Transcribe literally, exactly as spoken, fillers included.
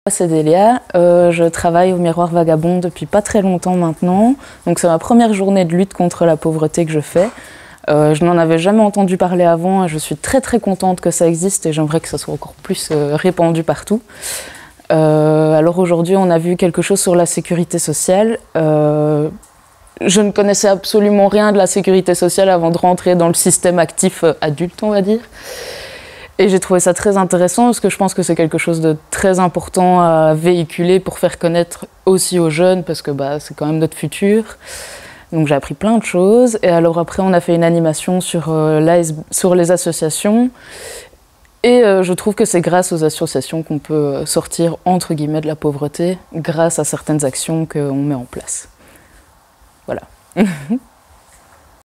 C'est Delia, euh, je travaille au Miroir Vagabond depuis pas très longtemps maintenant. Donc c'est ma première journée de lutte contre la pauvreté que je fais. Euh, je n'en avais jamais entendu parler avant et je suis très très contente que ça existe et j'aimerais que ça soit encore plus euh, répandu partout. Euh, alors aujourd'hui on a vu quelque chose sur la sécurité sociale. Euh, je ne connaissais absolument rien de la sécurité sociale avant de rentrer dans le système actif euh, adulte, on va dire. Et j'ai trouvé ça très intéressant parce que je pense que c'est quelque chose de très important à véhiculer pour faire connaître aussi aux jeunes parce que bah, c'est quand même notre futur. Donc j'ai appris plein de choses. Et alors après, on a fait une animation sur, euh, l'A S B, sur les associations. Et euh, je trouve que c'est grâce aux associations qu'on peut sortir entre guillemets de la pauvreté, grâce à certaines actions qu'on met en place. Voilà.